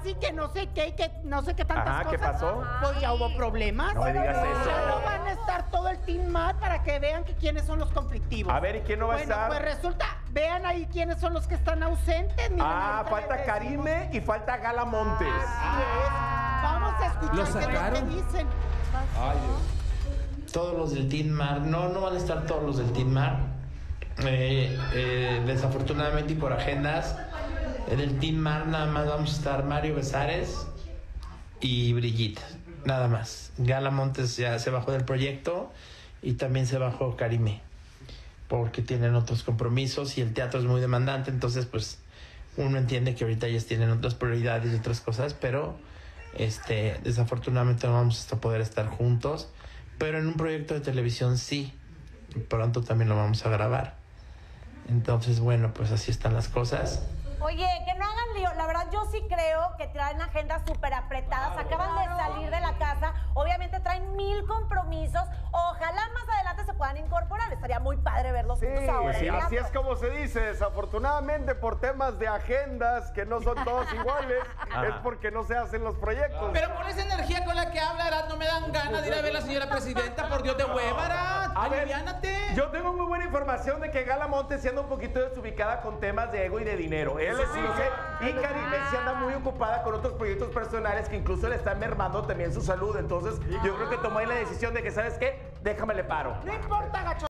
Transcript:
y que no sé qué y que no sé qué tantas cosas. ¿Qué pasó? Pues ya hubo problemas. No me digas eso. Ya no van a estar todo el Team Mar para que vean que quiénes son los conflictivos. A ver, ¿y quién no va a estar? Pues resulta, vean ahí quiénes son los que están ausentes. Miren, ahorita Falta les Karime y falta Gala Montes. Así es. Vamos a escuchar ¿Lo qué es lo que sacaron? dicen. Ay, Dios. Todos los del Team Mar, no van a estar todos los del Team Mar. Desafortunadamente y por agendas, del Team Mar nada más vamos a estar Mario Besares y Brigitte, nada más. Gala Montes ya se bajó del proyecto y también se bajó Karime, porque tienen otros compromisos y el teatro es muy demandante, entonces pues uno entiende que ahorita ellos tienen otras prioridades y otras cosas, pero desafortunadamente no vamos a poder estar juntos, pero en un proyecto de televisión sí, pronto también lo vamos a grabar. Entonces, bueno, pues así están las cosas. Oye, que no hagan lío. La verdad, yo sí creo que traen agendas súper apretadas. Acaban de salir de la casa. Obviamente traen 1000 compromisos. Ojalá más adelante se puedan incorporar. Estaría muy padre verlos juntos ahora. Sí, así es como se dice. Desafortunadamente, por temas de agendas que no son todos iguales, es porque no se hacen los proyectos. Pero con esa energía con la que habla, Arad, no me dan ganas de ir a ver a la señora presidenta. Por Dios de hueva, Arad. A ver, Aliviánate. yo tengo muy buena información de que Gala Montes se anda un poquito desubicada con temas de ego y de dinero. Él les dice, y Karime se anda muy ocupada con otros proyectos personales que incluso le están mermando también su salud. Entonces, yo creo que tomó ahí la decisión de que, ¿sabes qué? Déjame le paro. No importa, gacho.